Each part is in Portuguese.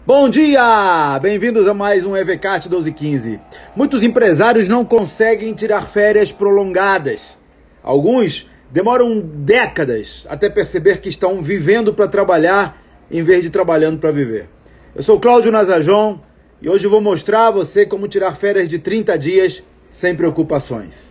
Bom dia! Bem-vindos a mais um EVCast 1215. Muitos empresários não conseguem tirar férias prolongadas. Alguns demoram décadas até perceber que estão vivendo para trabalhar em vez de trabalhando para viver. Eu sou Cláudio Nazajon e hoje vou mostrar a você como tirar férias de 30 dias sem preocupações.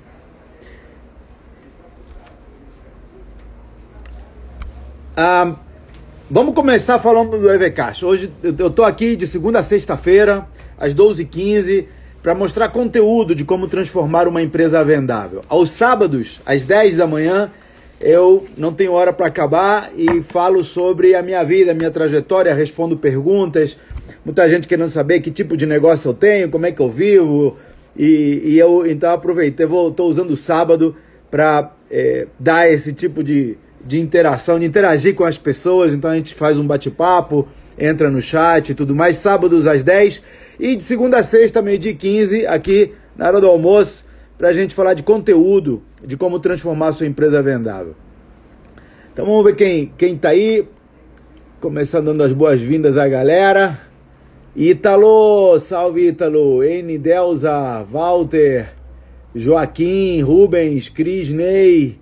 Vamos começar falando do EVCast. Hoje eu estou aqui de segunda a sexta-feira, às 12h15, para mostrar conteúdo de como transformar uma empresa vendável. Aos sábados, às 10 da manhã, eu não tenho hora para acabar e falo sobre a minha vida, a minha trajetória, respondo perguntas. Muita gente querendo saber que tipo de negócio eu tenho, como é que eu vivo. E eu então aproveitei, estou usando o sábado para dar esse tipo de interação, de interagir com as pessoas. Então a gente faz um bate-papo, entra no chat e tudo mais, sábados às 10 e de segunda a sexta, meio-dia e 15, aqui na hora do almoço, pra gente falar de conteúdo, de como transformar a sua empresa vendável. Então vamos ver quem tá aí, começando dando as boas-vindas à galera. Ítalo, salve Ítalo, Delza, Walter, Joaquim, Rubens, Cris, Ney,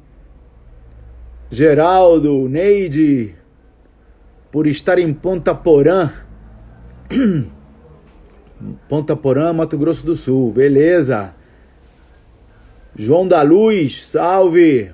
Geraldo, Neide, por estar em Ponta Porã, Mato Grosso do Sul, beleza. João da Luz, salve.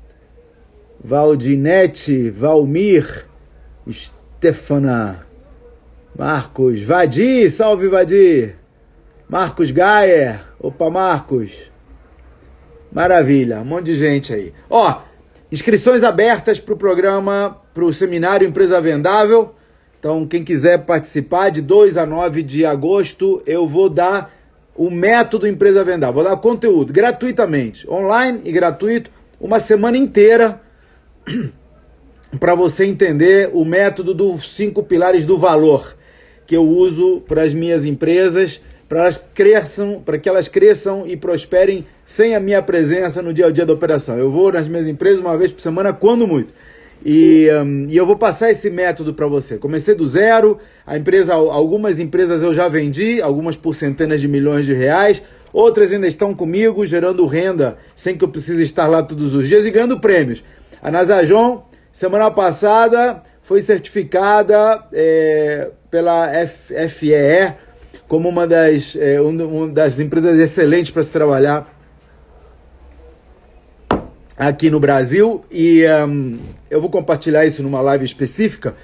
Valdinete, Valmir, Stefana, Marcos, Vadir, salve Vadir. Marcos Gaia, opa Marcos, maravilha, um monte de gente aí. Inscrições abertas para o programa, para o seminário Empresa Vendável. Então, quem quiser participar, de 2 a 9 de agosto, eu vou dar o método Empresa Vendável. Vou dar conteúdo gratuitamente, online e gratuito, uma semana inteira, para você entender o método dos 5 pilares do valor que eu uso para as minhas empresas, para que elas cresçam e prosperem sem a minha presença no dia a dia da operação. Eu vou nas minhas empresas uma vez por semana, quando muito. E eu vou passar esse método para você. Comecei do zero, algumas empresas eu já vendi, algumas por centenas de milhões de reais, outras ainda estão comigo, gerando renda, sem que eu precise estar lá todos os dias e ganhando prêmios. A Nazajon, semana passada, foi certificada pela FEE, como uma das empresas excelentes para se trabalhar aqui no Brasil. E eu vou compartilhar isso numa live específica,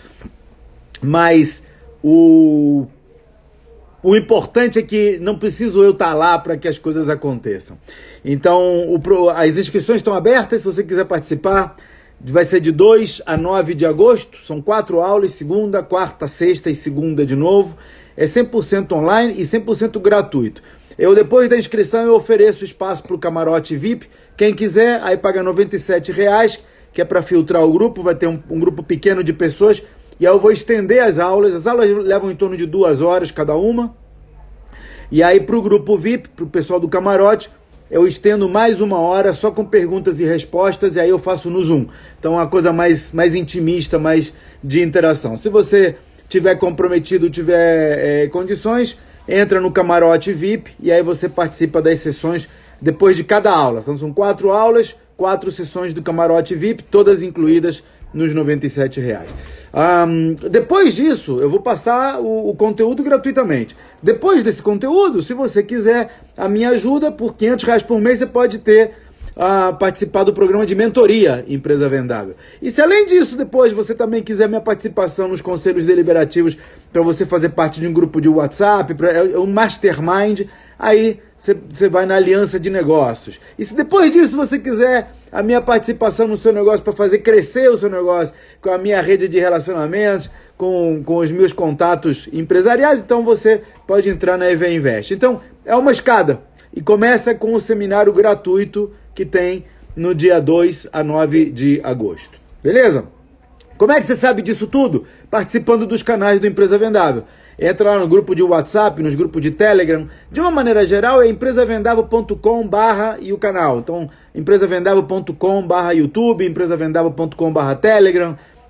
mas o importante é que não preciso eu estar lá para que as coisas aconteçam. Então, as inscrições estão abertas, se você quiser participar. Vai ser de 2 a 9 de agosto, são 4 aulas, segunda, quarta, sexta e segunda de novo. É 100% online e 100% gratuito. Depois da inscrição, eu ofereço espaço para o camarote VIP. Quem quiser, aí paga R$ 97,00, que é para filtrar o grupo. Vai ter um grupo pequeno de pessoas. E aí eu vou estender as aulas. As aulas levam em torno de 2 horas cada uma. E aí para o grupo VIP, para o pessoal do camarote, eu estendo mais 1 hora só com perguntas e respostas, e aí eu faço no Zoom. Então é uma coisa mais intimista, mais de interação. Se você tiver comprometido, tiver condições, entra no camarote VIP e aí você participa das sessões depois de cada aula. Então são 4 aulas, 4 sessões do camarote VIP, todas incluídas nos R$ 97,00. Depois disso, eu vou passar o conteúdo gratuitamente. Depois desse conteúdo, se você quiser a minha ajuda, por R$ 500 por mês, você pode participar do programa de mentoria Empresa Vendável. E se além disso, depois você também quiser minha participação nos conselhos deliberativos, para você fazer parte de um grupo de WhatsApp, um mastermind, aí você vai na aliança de negócios. E se depois disso você quiser a minha participação no seu negócio para fazer crescer o seu negócio, com a minha rede de relacionamentos, com os meus contatos empresariais, então você pode entrar na EV Invest. Então, é uma escada. E começa com o seminário gratuito que tem no dia 2 a 9 de agosto. Beleza? Como é que você sabe disso tudo? Participando dos canais do Empresa Vendável. Entra lá no grupo de WhatsApp, nos grupos de Telegram. De uma maneira geral, é empresavendável.com/ e o canal. Então, empresavendável.com/YouTube, empresavendável.com/Telegram.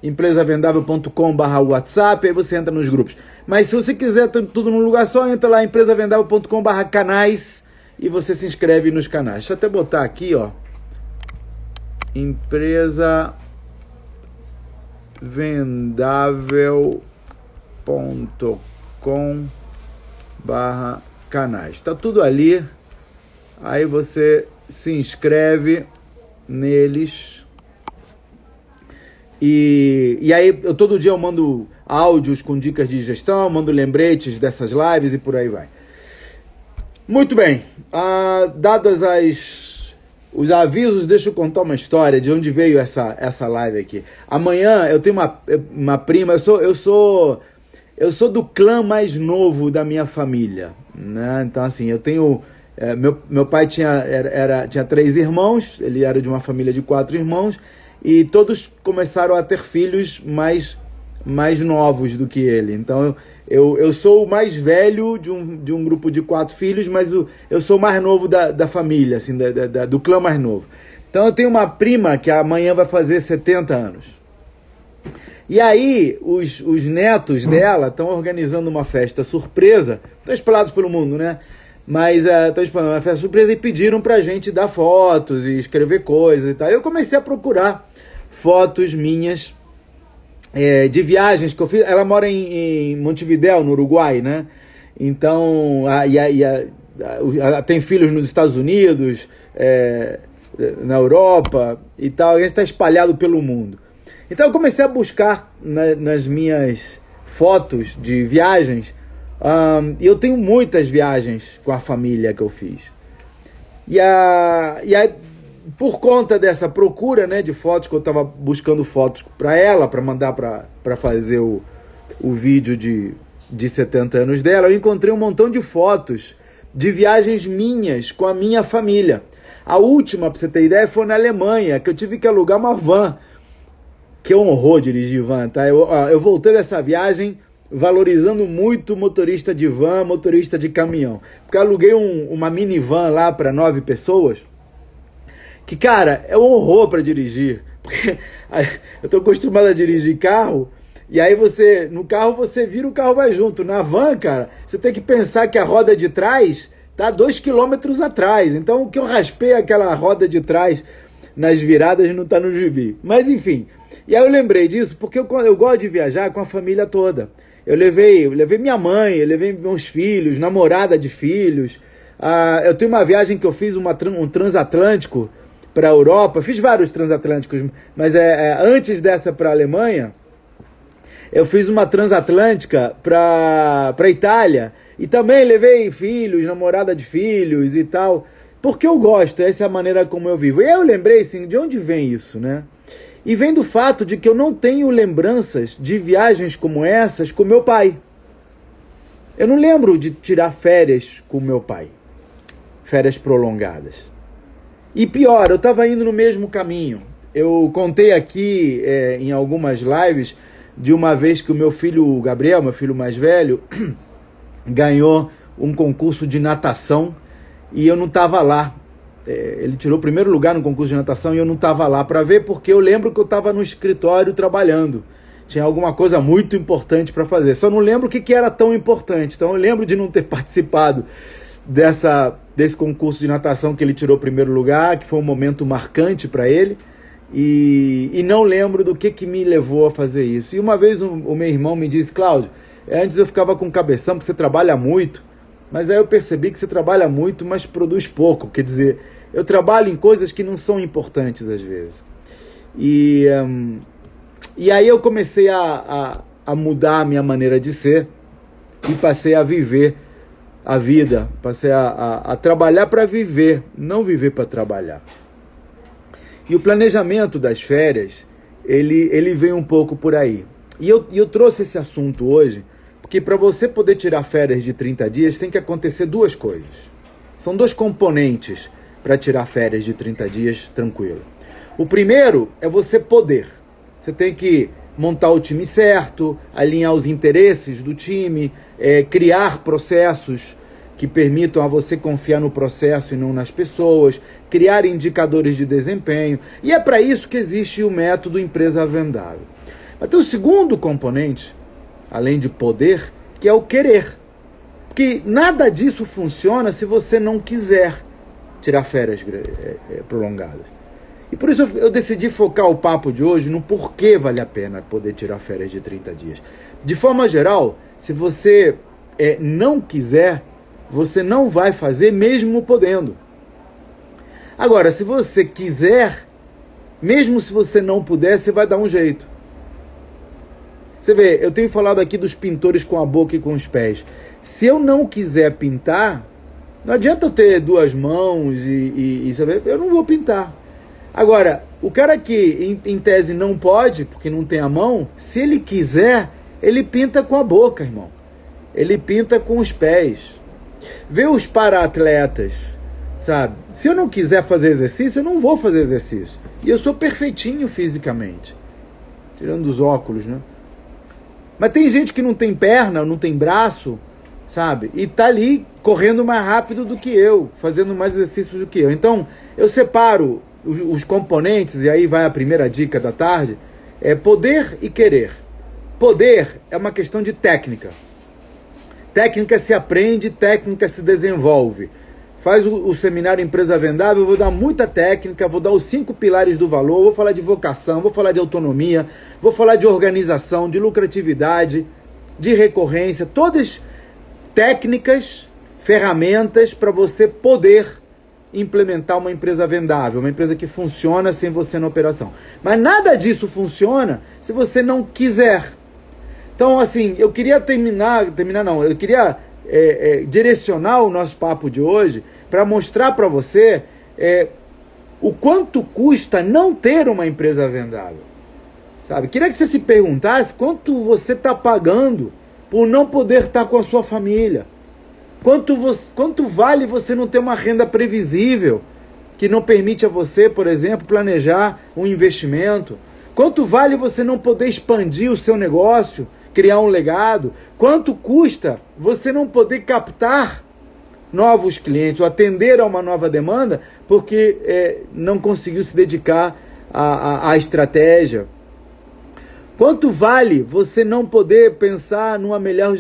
empresavendável.com/WhatsApp, aí você entra nos grupos. Mas se você quiser tudo num lugar só, entra lá empresavendável.com/canais e você se inscreve nos canais. Deixa eu até botar aqui, ó. empresavendável.com/canais. Tá tudo ali. Aí você se inscreve neles. E aí, todo dia eu mando áudios com dicas de gestão, mando lembretes dessas lives e por aí vai. Muito bem. Dadas os avisos, deixa eu contar uma história de onde veio essa live aqui. Amanhã eu tenho uma prima, eu sou do clã mais novo da minha família, né? Então, assim, eu tenho... meu pai tinha 3 irmãos, ele era de uma família de 4 irmãos, e todos começaram a ter filhos mais novos do que ele. Então eu sou o mais velho de um grupo de 4 filhos, mas eu sou o mais novo da família, assim, do clã mais novo. Então eu tenho uma prima que amanhã vai fazer 70 anos. E aí os netos dela estão organizando uma festa surpresa, estão espalhados pelo mundo, né? Mas estão espalhando uma festa surpresa e pediram pra gente dar fotos e escrever coisas e tal. Eu comecei a procurar fotos minhas de viagens que eu fiz. Ela mora em Montevidéu, no Uruguai, né? Então, tem filhos nos Estados Unidos, na Europa e tal. E a gente está espalhado pelo mundo. Então eu comecei a buscar nas minhas fotos de viagens. E eu tenho muitas viagens com a família que eu fiz. E aí, por conta dessa procura, né, de fotos, que eu estava buscando fotos para ela, para mandar para fazer o vídeo de 70 anos dela, eu encontrei um montão de fotos de viagens minhas com a minha família. A última, para você ter ideia, foi na Alemanha, que eu tive que alugar uma van, que é um horror dirigir van, tá? Eu voltei dessa viagem valorizando muito motorista de van, motorista de caminhão. Porque eu aluguei uma minivan lá para 9 pessoas, que, cara, é um horror para dirigir. Porque eu tô acostumado a dirigir carro, e aí no carro você vira, o carro vai junto. Na van, cara, você tem que pensar que a roda de trás tá 2 quilômetros atrás. Então, o que eu raspei aquela roda de trás nas viradas não tá no gibi. Mas, enfim. E aí eu lembrei disso porque eu gosto de viajar com a família toda. Eu levei minha mãe, eu levei meus filhos, namorada de filhos. Eu tenho uma viagem que eu fiz, um transatlântico para a Europa. Fiz vários transatlânticos, mas antes dessa para a Alemanha, eu fiz uma transatlântica para a Itália. E também levei filhos, namorada de filhos e tal. Porque eu gosto, essa é a maneira como eu vivo. E aí eu lembrei, assim, de onde vem isso, né? E vem do fato de que eu não tenho lembranças de viagens como essas com meu pai. Eu não lembro de tirar férias com meu pai. Férias prolongadas. E pior, eu estava indo no mesmo caminho. Eu contei aqui em algumas lives de uma vez que o meu filho Gabriel, meu filho mais velho, ganhou um concurso de natação e eu não estava lá. Ele tirou o primeiro lugar no concurso de natação e eu não estava lá para ver, porque eu lembro que eu estava no escritório trabalhando. Tinha alguma coisa muito importante para fazer. Só não lembro o que era tão importante. Então eu lembro de não ter participado desse concurso de natação que ele tirou o primeiro lugar, que foi um momento marcante para ele. E não lembro do que me levou a fazer isso. E uma vez o meu irmão me disse: Cláudio, antes eu ficava com cabeção porque você trabalha muito. Mas aí eu percebi que você trabalha muito, mas produz pouco. Quer dizer, eu trabalho em coisas que não são importantes às vezes. E aí eu comecei a mudar a minha maneira de ser e passei a viver a vida. Passei a trabalhar para viver, não viver para trabalhar. E o planejamento das férias, ele vem um pouco por aí. E eu trouxe esse assunto hoje, porque para você poder tirar férias de 30 dias, tem que acontecer 2 coisas. São 2 componentes para tirar férias de 30 dias tranquilo. O primeiro é você poder. Você tem que montar o time certo, alinhar os interesses do time, criar processos que permitam a você confiar no processo e não nas pessoas, criar indicadores de desempenho. E é para isso que existe o método Empresa Vendável. Mas tem o segundo componente, além de poder, que é o querer. Porque nada disso funciona se você não quiser tirar férias prolongadas. E por isso eu decidi focar o papo de hoje no porquê vale a pena poder tirar férias de 30 dias. De forma geral, se você não quiser, você não vai fazer mesmo podendo. Agora, se você quiser, mesmo se você não puder, você vai dar um jeito. Você vê, eu tenho falado aqui dos pintores com a boca e com os pés. Se eu não quiser pintar, não adianta eu ter duas mãos e saber, eu não vou pintar. Agora, o cara que em tese não pode, porque não tem a mão, se ele quiser, ele pinta com a boca, irmão. Ele pinta com os pés. Vê os para-atletas, sabe? Se eu não quiser fazer exercício, eu não vou fazer exercício. E eu sou perfeitinho fisicamente. Tirando os óculos, né? Mas tem gente que não tem perna, não tem braço, sabe? E tá ali correndo mais rápido do que eu, fazendo mais exercícios do que eu. Então, eu separo os componentes, e aí vai a primeira dica da tarde, é poder e querer. Poder é uma questão de técnica. Técnica se aprende, técnica se desenvolve. Faz o seminário Empresa Vendável, eu vou dar muita técnica, vou dar os 5 pilares do valor, vou falar de vocação, vou falar de autonomia, vou falar de organização, de lucratividade, de recorrência, todas técnicas, ferramentas para você poder implementar uma empresa vendável, uma empresa que funciona sem você na operação. Mas nada disso funciona se você não quiser. Então, assim, eu queria eu queria direcionar o nosso papo de hoje para mostrar para você o quanto custa não ter uma empresa vendável. Sabe? Queria que você se perguntasse quanto você está pagando por não poder estar com a sua família. Quanto vale você não ter uma renda previsível que não permite a você, por exemplo, planejar um investimento? Quanto vale você não poder expandir o seu negócio, criar um legado? Quanto custa você não poder captar novos clientes ou atender a uma nova demanda porque não conseguiu se dedicar à estratégia? Quanto vale você não poder pensar numa melhor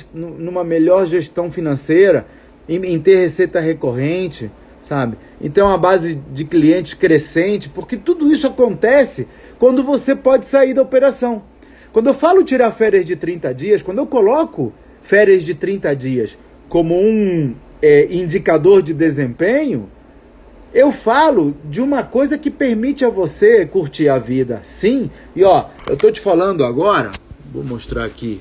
gestão financeira, em ter receita recorrente, sabe? Então, uma base de clientes crescente, porque tudo isso acontece quando você pode sair da operação. Quando eu falo tirar férias de 30 dias, quando eu coloco férias de 30 dias como um indicador de desempenho, eu falo de uma coisa que permite a você curtir a vida, sim. E ó, eu tô te falando agora, vou mostrar aqui.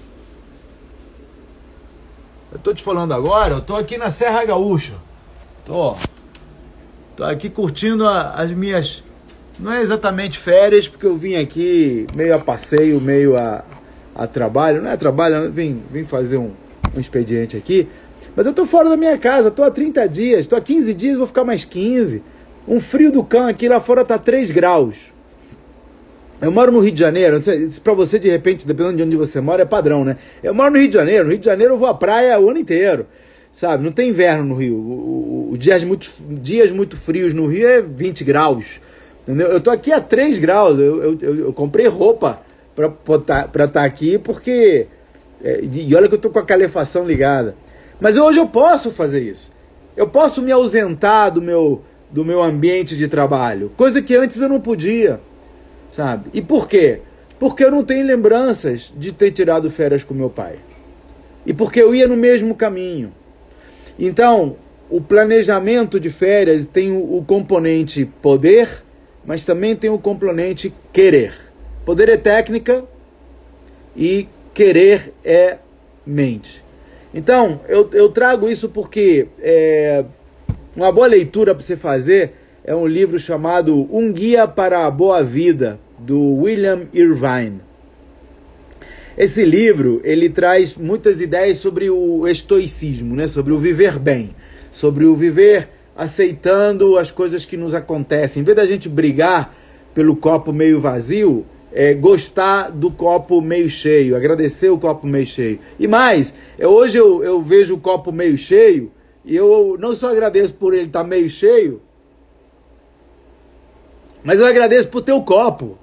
Eu tô aqui na Serra Gaúcha. Tô aqui curtindo as minhas, não é exatamente férias, porque eu vim aqui meio a passeio, meio a trabalho. Não é trabalho, vim fazer um expediente aqui. Mas eu tô fora da minha casa, tô há 30 dias, tô há 15 dias, vou ficar mais 15. Um frio do cão aqui, lá fora tá 3 graus. Eu moro no Rio de Janeiro, não sei, isso pra você de repente, dependendo de onde você mora, é padrão, né? Eu moro no Rio de Janeiro eu vou à praia o ano inteiro, sabe? Não tem inverno no Rio, dias muito frios no Rio é 20 graus, entendeu? Eu tô aqui a 3 graus, eu comprei roupa pra estar aqui, porque... E olha que eu tô com a calefação ligada. Mas hoje eu posso fazer isso. Eu posso me ausentar do meu ambiente de trabalho, coisa que antes eu não podia, sabe? E por quê? Porque eu não tenho lembranças de ter tirado férias com meu pai. E porque eu ia no mesmo caminho. Então, o planejamento de férias tem o componente poder, mas também tem o componente querer. Poder é técnica e querer é mente. Então, eu trago isso porque uma boa leitura para você fazer é um livro chamado Um Guia para a Boa Vida, do William Irvine. Esse livro, ele traz muitas ideias sobre o estoicismo, né? Sobre o viver bem, sobre o viver aceitando as coisas que nos acontecem. Em vez da gente brigar pelo copo meio vazio, gostar do copo meio cheio, agradecer o copo meio cheio. E mais, hoje eu vejo o copo meio cheio e eu não só agradeço por ele estar meio cheio, mas eu agradeço por ter o copo,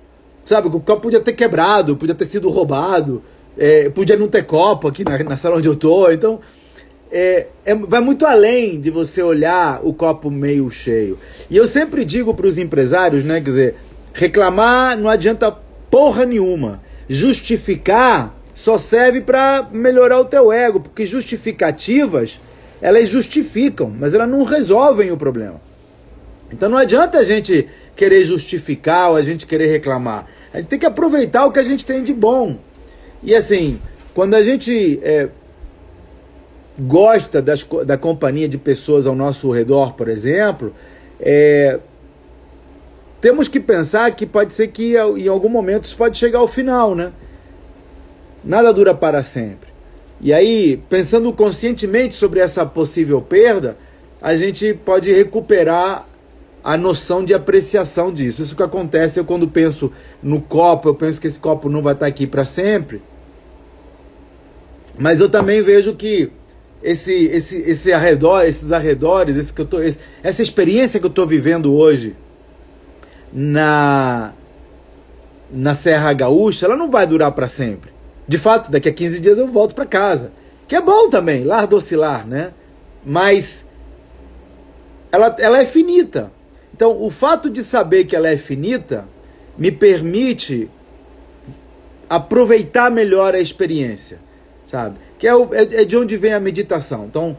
sabe? O copo podia ter quebrado, podia ter sido roubado, podia não ter copo aqui na sala onde eu tô. Então, vai muito além de você olhar o copo meio cheio. E eu sempre digo para os empresários, né? Quer dizer, reclamar não adianta porra nenhuma. Justificar só serve para melhorar o teu ego, porque justificativas, elas justificam, mas elas não resolvem o problema. Então não adianta a gente querer justificar ou a gente querer reclamar. A gente tem que aproveitar o que a gente tem de bom. E assim, quando a gente gosta da companhia de pessoas ao nosso redor, por exemplo, temos que pensar que pode ser que em algum momento isso pode chegar ao final, né? Nada dura para sempre. E aí, pensando conscientemente sobre essa possível perda, a gente pode recuperar a noção de apreciação disso. Isso que acontece, eu quando penso no copo, eu penso que esse copo não vai estar aqui para sempre. Mas eu também vejo que esses arredores, essa experiência que eu estou vivendo hoje na Serra Gaúcha, ela não vai durar para sempre. De fato, daqui a 15 dias eu volto para casa, que é bom também, lar docilar, né? Mas ela é finita. Então, o fato de saber que ela é finita me permite aproveitar melhor a experiência, sabe? Que é de onde vem a meditação. Então,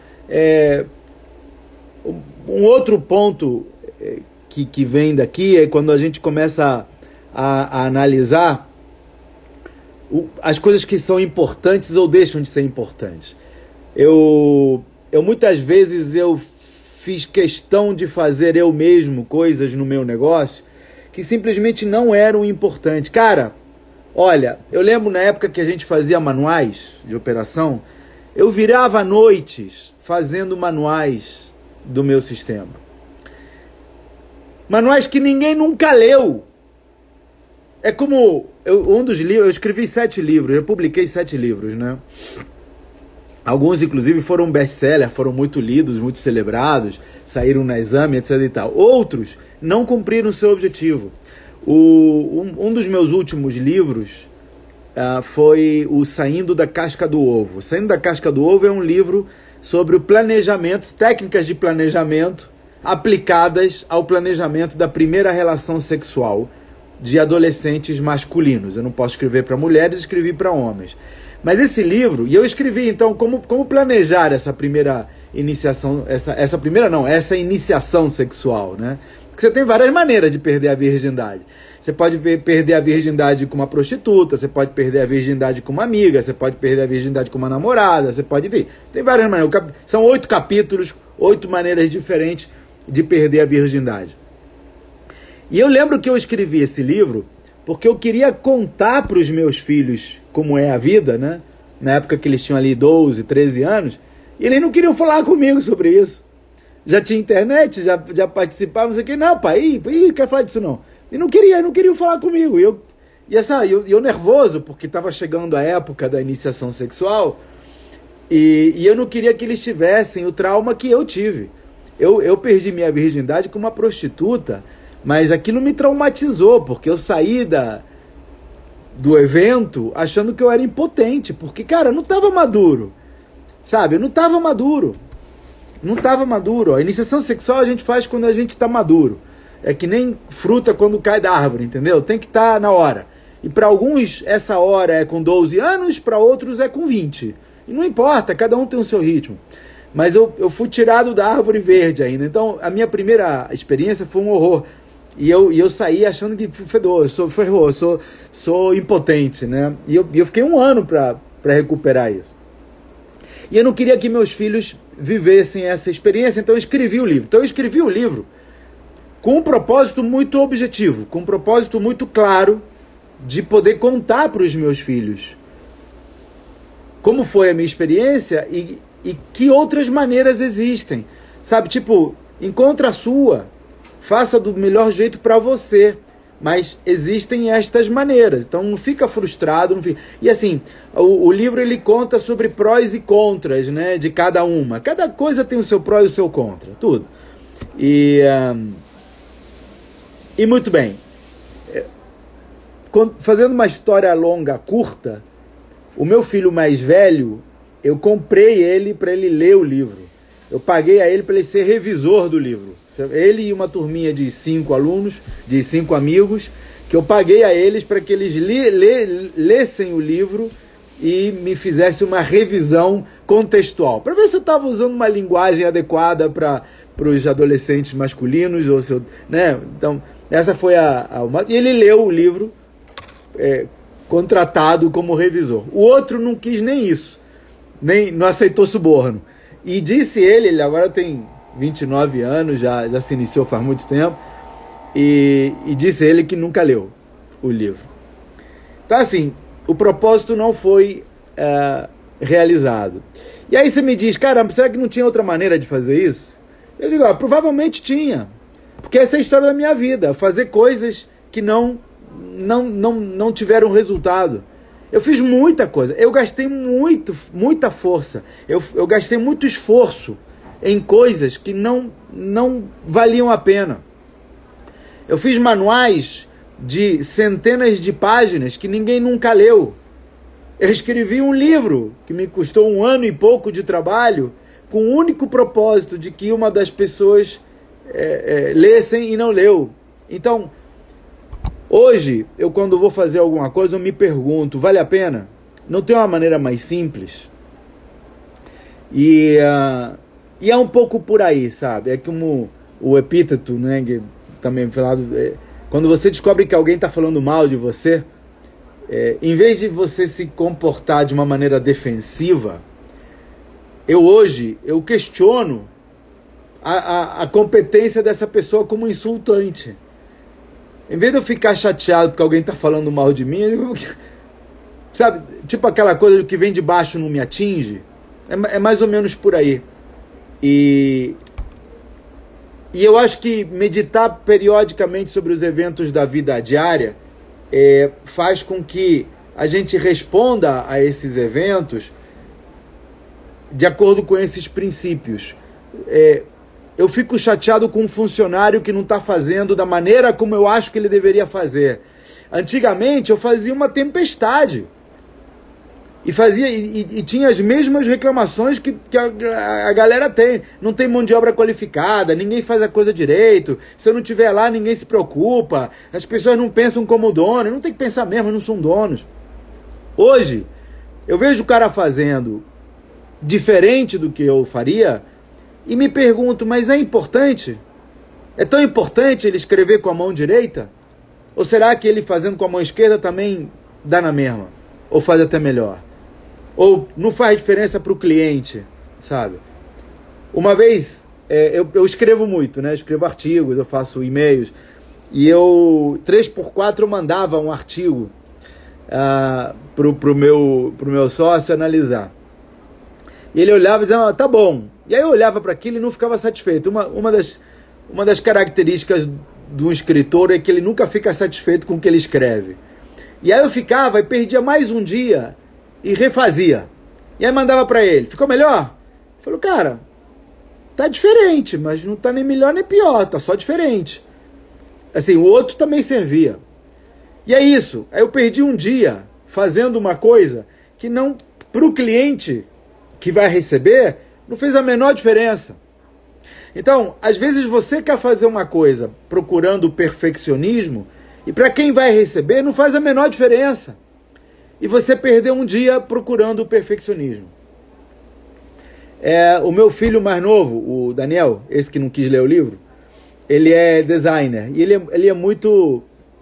um outro ponto que vem daqui é quando a gente começa a analisar as coisas que são importantes ou deixam de ser importantes. Eu muitas vezes eu fiz questão de fazer eu mesmo coisas no meu negócio que simplesmente não eram importantes. Cara, olha, eu lembro na época que a gente fazia manuais de operação, eu virava noites fazendo manuais do meu sistema. Manuais que ninguém nunca leu. É como eu escrevi 7 livros, eu publiquei 7 livros, né? Alguns, inclusive, foram best-seller, foram muito lidos, muito celebrados, saíram na Exame, etc e tal. Outros não cumpriram o seu objetivo. Um dos meus últimos livros foi o Saindo da Casca do Ovo. Saindo da Casca do Ovo é um livro sobre o planejamento, técnicas de planejamento aplicadas ao planejamento da primeira relação sexual de adolescentes masculinos. Eu não posso escrever para mulheres, escrevi para homens. Mas esse livro, e eu escrevi então como planejar essa primeira iniciação, essa iniciação sexual, né? Porque você tem várias maneiras de perder a virgindade. Você pode perder a virgindade com uma prostituta, você pode perder a virgindade com uma amiga, você pode perder a virgindade com uma namorada, você pode ver. Tem várias maneiras. São 8 capítulos, 8 maneiras diferentes de perder a virgindade. E eu lembro que eu escrevi esse livro porque eu queria contar para os meus filhos como é a vida, né? Na época que eles tinham ali 12, 13 anos, e eles não queriam falar comigo sobre isso. Já tinha internet, já participavam, não sei o que. Não, pai, não quero falar disso não. E não queriam falar comigo. E eu nervoso, porque estava chegando a época da iniciação sexual, e eu não queria que eles tivessem o trauma que eu tive. Eu perdi minha virgindade com uma prostituta, mas aquilo me traumatizou, porque eu saí do evento achando que eu era impotente, porque, cara, eu não estava maduro, sabe? Eu não estava maduro. A iniciação sexual a gente faz quando a gente está maduro. É que nem fruta quando cai da árvore, entendeu? Tem que estar na hora. E para alguns essa hora é com 12 anos, para outros é com 20. E não importa, cada um tem o seu ritmo. Mas eu fui tirado da árvore verde ainda. Então, a minha primeira experiência foi um horror. E eu saí achando que ferrou, eu sou impotente, né? E eu fiquei 1 ano para recuperar isso. E eu não queria que meus filhos vivessem essa experiência, então eu escrevi o livro. Então eu escrevi o livro com um propósito muito objetivo, com um propósito muito claro de poder contar para os meus filhos como foi a minha experiência e que outras maneiras existem. Sabe, tipo, encontra a sua. Faça do melhor jeito para você, mas existem estas maneiras, então não fica frustrado. Não fica... E assim, o livro ele conta sobre prós e contras, né, de cada uma. Cada coisa tem o seu pró e o seu contra, tudo. E muito bem. fazendo uma história longa, curta, o meu filho mais velho, eu comprei ele para ele ler o livro. Eu paguei a ele para ele ser revisor do livro. Ele e uma turminha de 5 alunos, de 5 amigos, que eu paguei a eles para que eles lessem o livro e me fizesse uma revisão contextual, para ver se eu estava usando uma linguagem adequada para os adolescentes masculinos, ou se eu, né? Então, essa foi e ele leu o livro contratado como revisor. O outro não quis nem isso, nem não aceitou suborno. E disse ele agora tem 29 anos, já se iniciou faz muito tempo, e disse ele que nunca leu o livro. Então, assim, o propósito não foi realizado. E aí você me diz, caramba, será que não tinha outra maneira de fazer isso? Eu digo, provavelmente tinha. Porque essa é a história da minha vida, fazer coisas que não tiveram resultado. Eu fiz muita coisa, eu gastei muita força, eu gastei muito esforço em coisas que não valiam a pena. Eu fiz manuais de centenas de páginas que ninguém nunca leu. Eu escrevi um livro que me custou 1 ano e pouco de trabalho, com o único propósito de que uma das pessoas lessem e não leu. Então, hoje, eu quando vou fazer alguma coisa, eu me pergunto, vale a pena? Não tem uma maneira mais simples? E é um pouco por aí, sabe? É como o epíteto, né, que também falado, quando você descobre que alguém está falando mal de você, em vez de você se comportar de uma maneira defensiva, eu questiono a competência dessa pessoa como insultante. Em vez de eu ficar chateado porque alguém está falando mal de mim, sabe, tipo aquela coisa que vem de baixo não me atinge, é mais ou menos por aí. E eu acho que meditar periodicamente sobre os eventos da vida diária faz com que a gente responda a esses eventos de acordo com esses princípios. Eu fico chateado com um funcionário que não está fazendo da maneira como eu acho que ele deveria fazer. Antigamente eu fazia uma tempestade. E tinha as mesmas reclamações que a galera tem. Não tem mão de obra qualificada, ninguém faz a coisa direito. Se eu não estiver lá, ninguém se preocupa. As pessoas não pensam como dono. Não tem que pensar mesmo, não são donos. Hoje, eu vejo o cara fazendo diferente do que eu faria e me pergunto, mas é importante? É tão importante ele escrever com a mão direita? Ou será que ele fazendo com a mão esquerda também dá na mesma? Ou faz até melhor? Ou não faz diferença para o cliente, sabe? Uma vez, eu escrevo muito, né? Eu escrevo artigos, eu faço e-mails. E 3x4 eu mandava um artigo pro meu sócio analisar. E ele olhava e dizia, tá bom. E aí eu olhava para aquilo e não ficava satisfeito. Uma das características de um escritor é que ele nunca fica satisfeito com o que ele escreve. E aí eu ficava e perdia mais um dia e refazia. E aí mandava para ele, ficou melhor? Ele falou, cara, tá diferente, mas não tá nem melhor nem pior, tá só diferente. Assim, o outro também servia. E é isso, aí eu perdi um dia fazendo uma coisa que não, pro cliente que vai receber, não fez a menor diferença. Então, às vezes você quer fazer uma coisa procurando o perfeccionismo e para quem vai receber não faz a menor diferença. E você perdeu um dia procurando o perfeccionismo. O meu filho mais novo, o Daniel, esse que não quis ler o livro, ele é designer e ele é muito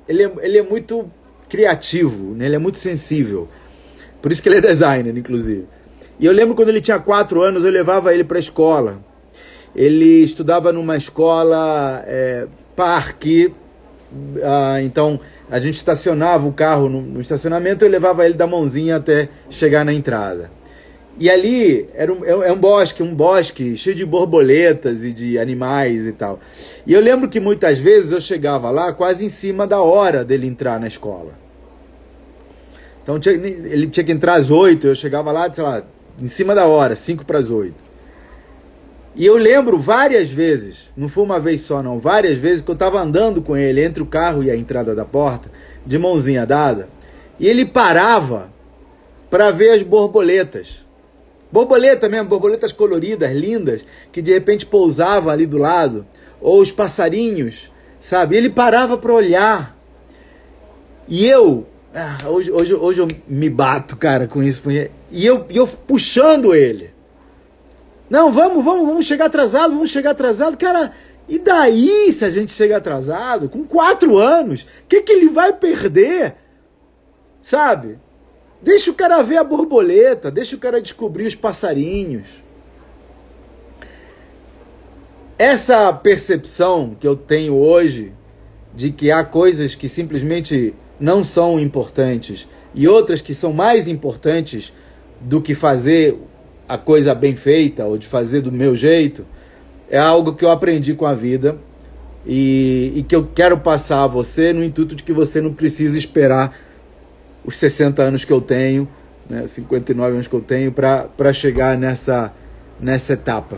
criativo, né? Ele é muito sensível. Por isso que ele é designer, inclusive. E eu lembro quando ele tinha 4 anos, eu levava ele para a escola. Ele estudava numa escola parque, então a gente estacionava o carro no estacionamento, eu levava ele da mãozinha até chegar na entrada. E ali era um bosque cheio de borboletas e de animais e tal. E eu lembro que muitas vezes eu chegava lá quase em cima da hora dele entrar na escola. Então ele tinha que entrar às 8, eu chegava lá, sei lá, em cima da hora, 5 para as 8. E eu lembro várias vezes, não foi uma vez só não, várias vezes que eu estava andando com ele entre o carro e a entrada da porta, de mãozinha dada, e ele parava para ver as borboletas. Borboleta mesmo, borboletas coloridas, lindas, que de repente pousavam ali do lado, ou os passarinhos, sabe? Ele parava para olhar. E eu, hoje eu me bato, cara, com isso. E eu puxando ele. Não, vamos chegar atrasado. Cara, e daí se a gente chega atrasado? Com 4 anos, o que ele vai perder? Sabe? Deixa o cara ver a borboleta, deixa o cara descobrir os passarinhos. Essa percepção que eu tenho hoje de que há coisas que simplesmente não são importantes e outras que são mais importantes do que fazer a coisa bem feita ou de fazer do meu jeito, é algo que eu aprendi com a vida e que eu quero passar a você no intuito de que você não precise esperar os 60 anos que eu tenho, né, 59 anos que eu tenho, para chegar nessa etapa.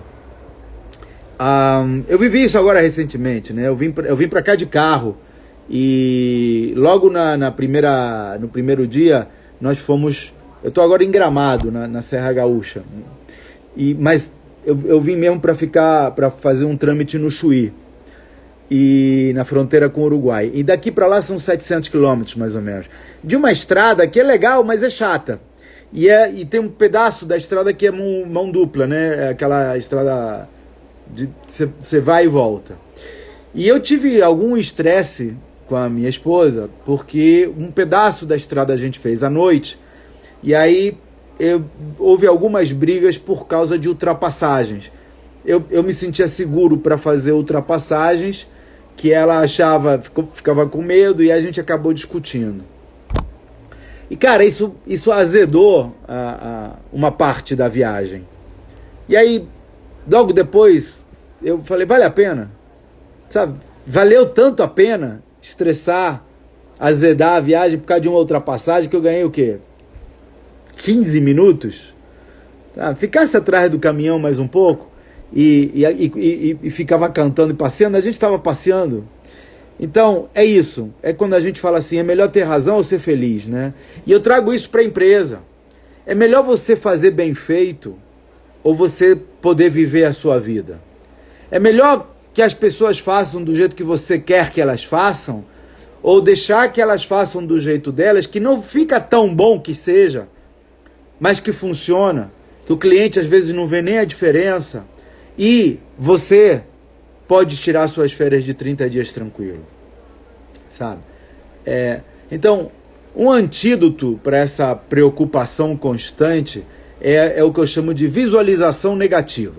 Eu vivi isso agora recentemente, né? Eu vim para cá de carro e logo no primeiro dia nós fomos. Eu estou agora em Gramado, na Serra Gaúcha, mas eu vim mesmo para fazer um trâmite no Chuí, e na fronteira com o Uruguai. E daqui para lá são 700 quilômetros, mais ou menos. De uma estrada que é legal, mas é chata. E tem um pedaço da estrada que é mão dupla, né? É aquela estrada de você vai e volta. E eu tive algum estresse com a minha esposa, porque um pedaço da estrada a gente fez à noite, e aí houve algumas brigas por causa de ultrapassagens. Eu me sentia seguro para fazer ultrapassagens, que ela achava, ficava com medo, e a gente acabou discutindo. E, cara, isso azedou uma parte da viagem. E aí, logo depois, eu falei, vale a pena? Sabe, valeu tanto a pena estressar, azedar a viagem por causa de uma ultrapassagem que eu ganhei o quê? 15 minutos? Tá? Ficasse atrás do caminhão mais um pouco, e ficava cantando e passeando, a gente estava passeando. Então, é isso. É quando a gente fala assim, é melhor ter razão ou ser feliz, né? E eu trago isso para a empresa. É melhor você fazer bem feito ou você poder viver a sua vida? É melhor que as pessoas façam do jeito que você quer que elas façam ou deixar que elas façam do jeito delas, que não fica tão bom que seja, mas que funciona, que o cliente às vezes não vê nem a diferença, e você pode tirar suas férias de 30 dias tranquilo, sabe? Então, um antídoto para essa preocupação constante é o que eu chamo de visualização negativa.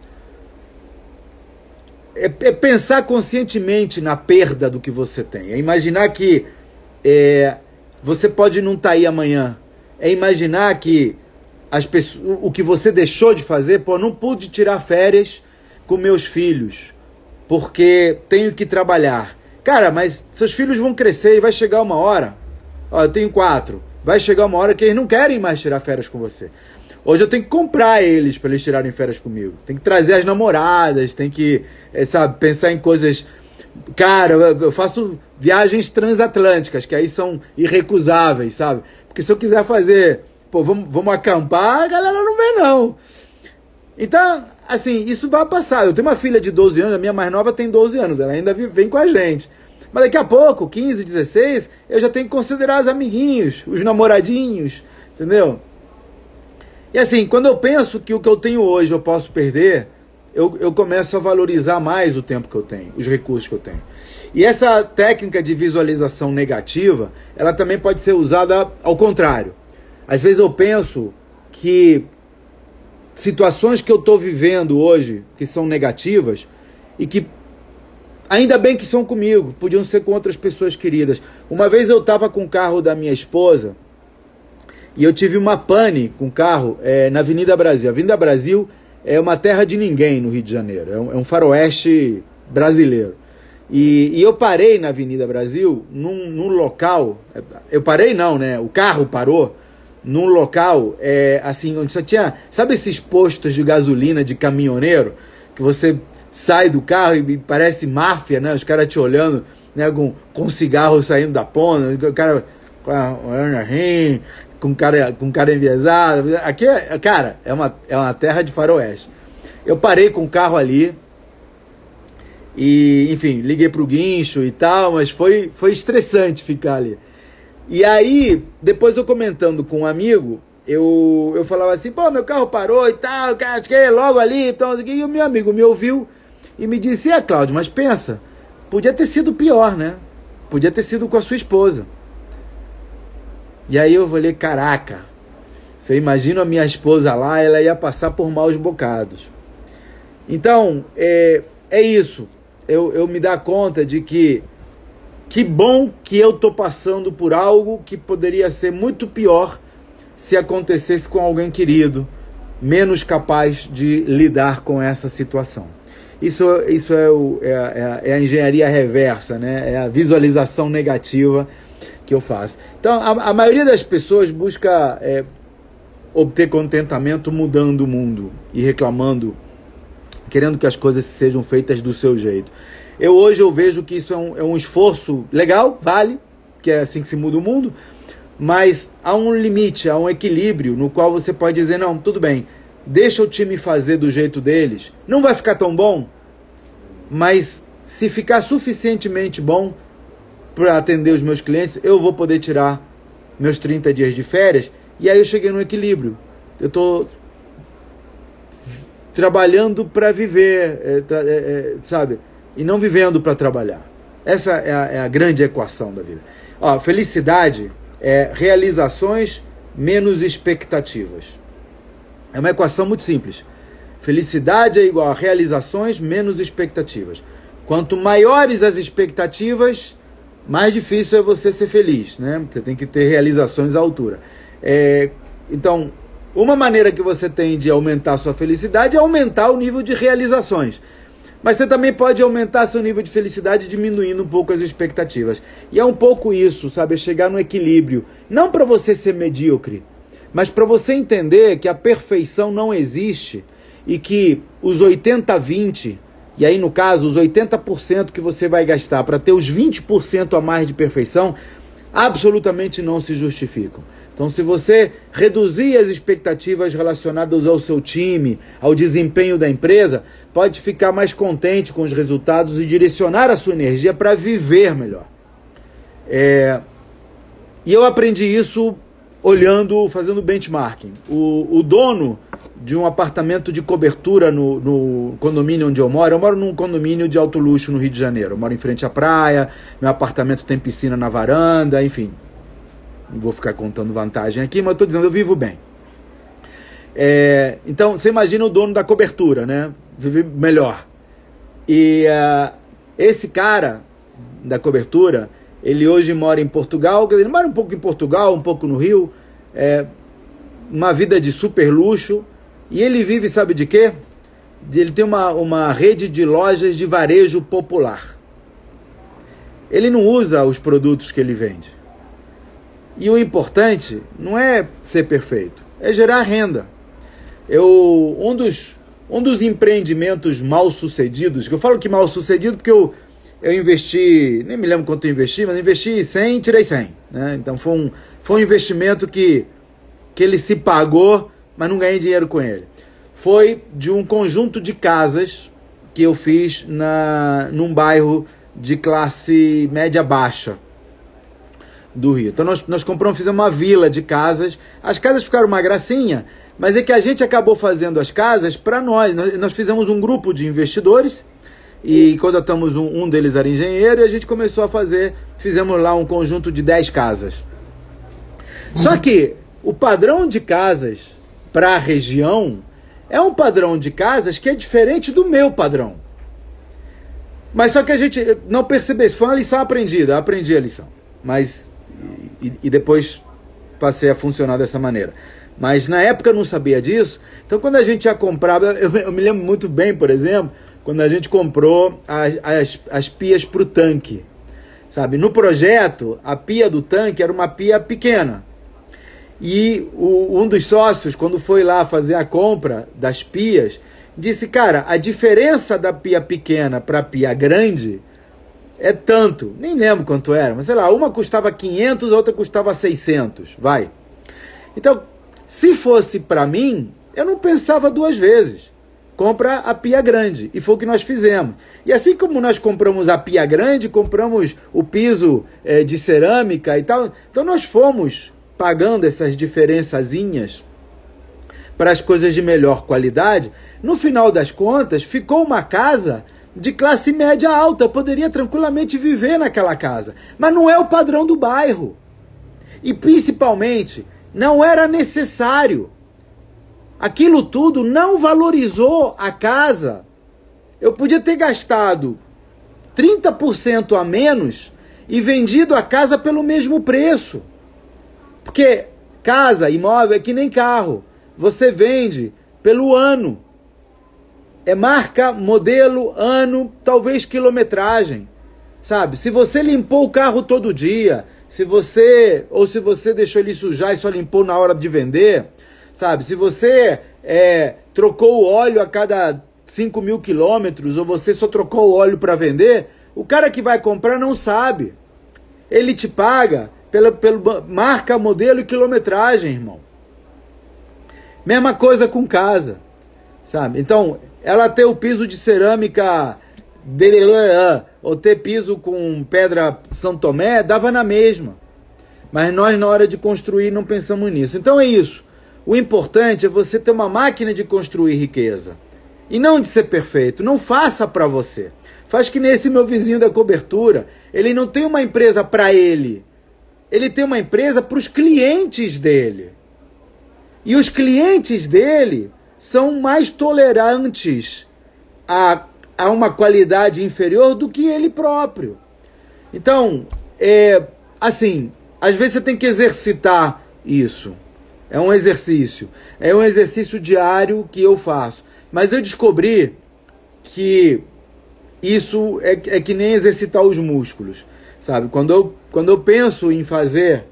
É pensar conscientemente na perda do que você tem. É imaginar que você pode não estar aí amanhã. É imaginar que o que você deixou de fazer, não pude tirar férias com meus filhos, porque tenho que trabalhar. Cara, mas seus filhos vão crescer e vai chegar uma hora, eu tenho 4, vai chegar uma hora que eles não querem mais tirar férias com você. Hoje eu tenho que comprar eles para eles tirarem férias comigo. Tem que trazer as namoradas, tem que, pensar em coisas. Cara, eu faço viagens transatlânticas, que aí são irrecusáveis, sabe? Porque se eu quiser fazer, vamos acampar, a galera não vê não. Então, assim, isso vai passar. Eu tenho uma filha de 12 anos, a minha mais nova tem 12 anos, ela ainda vem com a gente. Mas daqui a pouco, 15, 16, eu já tenho que considerar os amiguinhos, os namoradinhos, entendeu? E assim, quando eu penso que o que eu tenho hoje eu posso perder, eu começo a valorizar mais o tempo que eu tenho, os recursos que eu tenho. E essa técnica de visualização negativa, ela também pode ser usada ao contrário. Às vezes eu penso que situações que eu estou vivendo hoje, que são negativas, e que ainda bem que são comigo, podiam ser com outras pessoas queridas. Uma vez eu estava com o carro da minha esposa, e eu tive uma pane com o carro na Avenida Brasil. A Avenida Brasil é uma terra de ninguém no Rio de Janeiro, é um faroeste brasileiro. E eu parei na Avenida Brasil, num local, eu parei não, né? O carro parou num local, assim, onde só tinha, sabe esses postos de gasolina de caminhoneiro, que você sai do carro e parece máfia, né? Os caras te olhando né, com cigarro saindo da ponta, o cara com cara enviesado. Aqui, cara, é uma terra de faroeste. Eu parei com o carro ali e, enfim, liguei pro guincho e tal, mas foi estressante ficar ali. E aí, depois eu comentando com um amigo, eu falava assim, pô, meu carro parou e tal, acho que é logo ali, então, e o meu amigo me ouviu e me disse, Cláudio, mas pensa, podia ter sido pior, né? Podia ter sido com a sua esposa. E aí eu falei, caraca, se eu imagino a minha esposa lá, ela ia passar por maus bocados. Então, é isso. Eu me dar conta de que bom que eu estou passando por algo que poderia ser muito pior se acontecesse com alguém querido, menos capaz de lidar com essa situação. Isso é a engenharia reversa, né? É a visualização negativa que eu faço. Então, a maioria das pessoas busca obter contentamento mudando o mundo e reclamando, querendo que as coisas sejam feitas do seu jeito. Hoje eu vejo que isso é um esforço legal, vale, que é assim que se muda o mundo, mas há um limite, há um equilíbrio no qual você pode dizer, não, tudo bem, deixa o time fazer do jeito deles, não vai ficar tão bom, mas se ficar suficientemente bom para atender os meus clientes, eu vou poder tirar meus 30 dias de férias, e aí eu cheguei no equilíbrio. Eu estou trabalhando para viver, sabe? E não vivendo para trabalhar. Essa é a grande equação da vida. Ó, felicidade é realizações menos expectativas. É uma equação muito simples. Felicidade é igual a realizações menos expectativas. Quanto maiores as expectativas, mais difícil é você ser feliz, né? Você tem que ter realizações à altura. Então, uma maneira que você tem de aumentar a sua felicidade é aumentar o nível de realizações. Mas você também pode aumentar seu nível de felicidade diminuindo um pouco as expectativas. E é um pouco isso, sabe? É chegar no equilíbrio. Não para você ser medíocre, mas para você entender que a perfeição não existe e que os 80-20, e aí no caso os 80% que você vai gastar para ter os 20% a mais de perfeição, absolutamente não se justificam. Então, se você reduzir as expectativas relacionadas ao seu time, ao desempenho da empresa, pode ficar mais contente com os resultados e direcionar a sua energia para viver melhor. E eu aprendi isso fazendo benchmarking. O dono de um apartamento de cobertura no condomínio onde eu moro num condomínio de alto luxo no Rio de Janeiro. Eu moro em frente à praia, meu apartamento tem piscina na varanda, enfim. Não vou ficar contando vantagem aqui, mas eu estou dizendo, eu vivo bem. Então, você imagina o dono da cobertura, né? Vive melhor. E esse cara da cobertura, ele hoje mora em Portugal, ele mora um pouco em Portugal, um pouco no Rio, uma vida de super luxo, e ele vive, sabe de quê? Ele tem uma rede de lojas de varejo popular. Ele não usa os produtos que ele vende. E o importante não é ser perfeito, é gerar renda. Um dos empreendimentos mal sucedidos, que eu falo que mal sucedido porque eu investi, nem me lembro quanto eu investi, mas investi 100 e tirei 100. Né? Então foi um investimento que ele se pagou, mas não ganhei dinheiro com ele. Foi de um conjunto de casas que eu fiz num bairro de classe média baixa do Rio. Então nós compramos, fizemos uma vila de casas. As casas ficaram uma gracinha, mas é que a gente acabou fazendo as casas para nós. Nós fizemos um grupo de investidores e contratamos um deles era engenheiro e a gente começou a fizemos lá um conjunto de 10 casas. Só que o padrão de casas para a região é um padrão de casas que é diferente do meu padrão. Mas só que a gente não percebeu isso. Foi uma lição aprendida. Aprendi a lição. Mas e depois passei a funcionar dessa maneira. Mas na época eu não sabia disso. Então quando a gente ia comprar, eu me lembro muito bem, por exemplo, quando a gente comprou as pias para o tanque. Sabe? No projeto, a pia do tanque era uma pia pequena. E um dos sócios, quando foi lá fazer a compra das pias, disse, cara, a diferença da pia pequena para a pia grande é tanto, nem lembro quanto era, mas sei lá, uma custava 500, a outra custava 600, vai. Então, se fosse para mim, eu não pensava duas vezes. Compra a pia grande, e foi o que nós fizemos. E assim como nós compramos a pia grande, compramos o piso de cerâmica e tal, então nós fomos pagando essas diferençazinhas para as coisas de melhor qualidade. No final das contas, ficou uma casa de classe média alta. Eu poderia tranquilamente viver naquela casa, mas não é o padrão do bairro. E principalmente, não era necessário. Aquilo tudo não valorizou a casa. Eu podia ter gastado 30% a menos e vendido a casa pelo mesmo preço. Porque casa, imóvel é que nem carro. Você vende pelo ano. É marca, modelo, ano, talvez quilometragem. Sabe? Se você limpou o carro todo dia, se você deixou ele sujar e só limpou na hora de vender, sabe? Se você trocou o óleo a cada 5.000 quilômetros, ou você só trocou o óleo para vender, o cara que vai comprar não sabe. Ele te paga pela marca, modelo e quilometragem, irmão. Mesma coisa com casa, sabe? Então, ela ter o piso de cerâmica ou ter piso com pedra São Tomé, dava na mesma. Mas nós, na hora de construir, não pensamos nisso. Então é isso. O importante é você ter uma máquina de construir riqueza. E não de ser perfeito. Não faça para você. Faz que nesse meu vizinho da cobertura, ele não tem uma empresa para ele. Ele tem uma empresa para os clientes dele. E os clientes dele são mais tolerantes a uma qualidade inferior do que ele próprio. Então, assim, às vezes você tem que exercitar isso. É um exercício diário que eu faço. Mas eu descobri que isso é que nem exercitar os músculos, sabe? Quando eu penso em fazer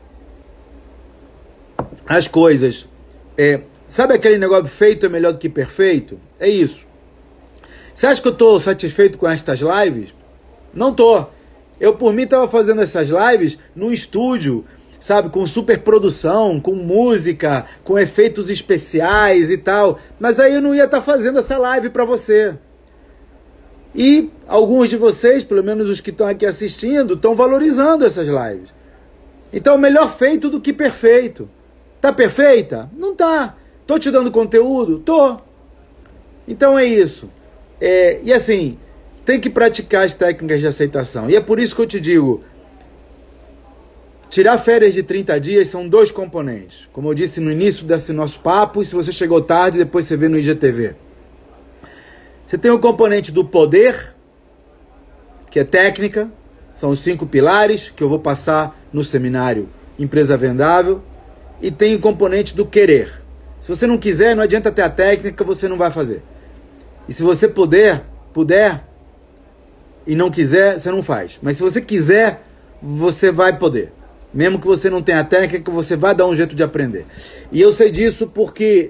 as coisas, sabe aquele negócio feito é melhor do que perfeito? É isso. Você acha que eu estou satisfeito com estas lives? Não estou. Eu, por mim, estava fazendo essas lives num estúdio, sabe, com superprodução, com música, com efeitos especiais e tal. Mas aí eu não ia estar fazendo essa live para você. E alguns de vocês, pelo menos os que estão aqui assistindo, estão valorizando essas lives. Então, melhor feito do que perfeito. Tá perfeita? Não tá. Tô te dando conteúdo? Tô. Então é isso. E assim, tem que praticar as técnicas de aceitação. E é por isso que eu te digo, tirar férias de 30 dias são 2 componentes. Como eu disse no início desse nosso papo, e se você chegou tarde, depois você vê no IGTV. Você tem o componente do poder, que é técnica, são os 5 pilares que eu vou passar no seminário Empresa Vendável, e tem o componente do querer. Se você não quiser, não adianta ter a técnica, você não vai fazer. E se você puder e não quiser, você não faz. Mas se você quiser, você vai poder. Mesmo que você não tenha a técnica, você vai dar um jeito de aprender. E eu sei disso porque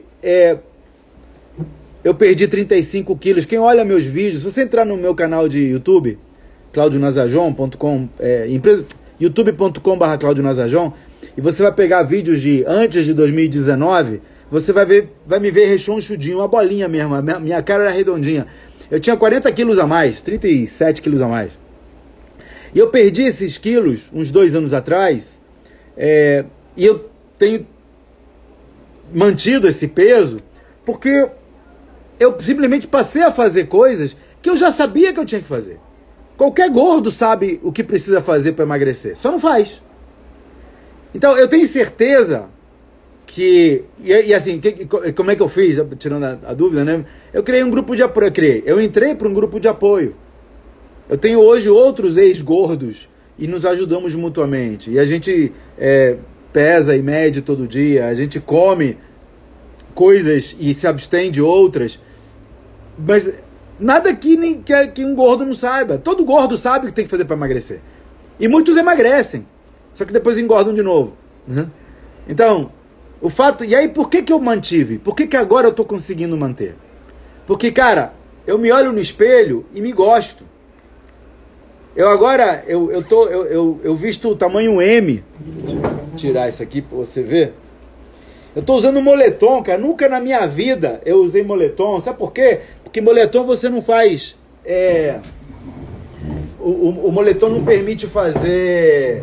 eu perdi 35 quilos. Quem olha meus vídeos, se você entrar no meu canal de YouTube, claudionazajon.com, youtube.com/, e você vai pegar vídeos de antes de 2019, você vai me ver rechonchudinho, uma bolinha mesmo, minha cara era redondinha. Eu tinha 40 quilos a mais, 37 quilos a mais. E eu perdi esses quilos uns 2 anos atrás, e eu tenho mantido esse peso porque eu simplesmente passei a fazer coisas que eu já sabia que eu tinha que fazer. Qualquer gordo sabe o que precisa fazer para emagrecer, só não faz. Então, eu tenho certeza que... E assim, como é que eu fiz? Tirando a dúvida, né? Eu criei um grupo de apoio. Eu entrei para um grupo de apoio. Eu tenho hoje outros ex-gordos e nos ajudamos mutuamente. E a gente pesa e mede todo dia. A gente come coisas e se abstém de outras. Mas nada que um gordo não saiba. Todo gordo sabe o que tem que fazer para emagrecer. E muitos emagrecem. Só que depois engordam de novo. Então, o fato... E aí, por que eu mantive? Por que agora eu estou conseguindo manter? Porque, cara, eu me olho no espelho e me gosto. Eu agora, eu visto o tamanho M. Deixa eu tirar isso aqui pra você ver. Eu tô usando moletom, cara. Nunca na minha vida eu usei moletom. Sabe por quê? Porque moletom você não faz... O moletom não permite fazer